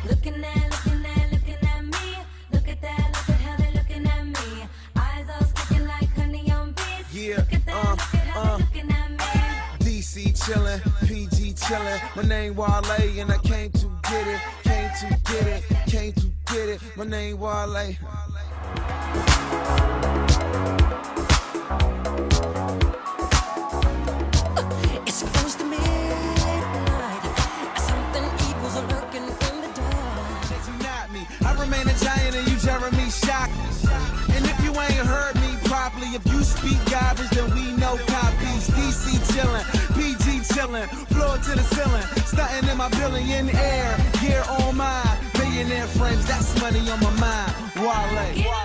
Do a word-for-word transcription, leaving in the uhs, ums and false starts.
Looking at, looking at, looking at me. Look at that, look at how they looking at me. Eyes all sticking like honey on bees. Yeah, look at that, uh, look at how uh. they looking at me. D C chillin', P G chillin'. My name Wale and I came to get it, came to get it, came to get it. My name Wale. It's close to midnight. Something evil's lurking in the dark. You not me. I remain a giant and you Jeremy shock. And if you ain't heard me properly, if you speak garbage, then we know copies. D C chillin', P G chillin', floor to the ceiling, stunting in my billionaire gear on mine. Millionaire friends, that's money on my mind. Wale.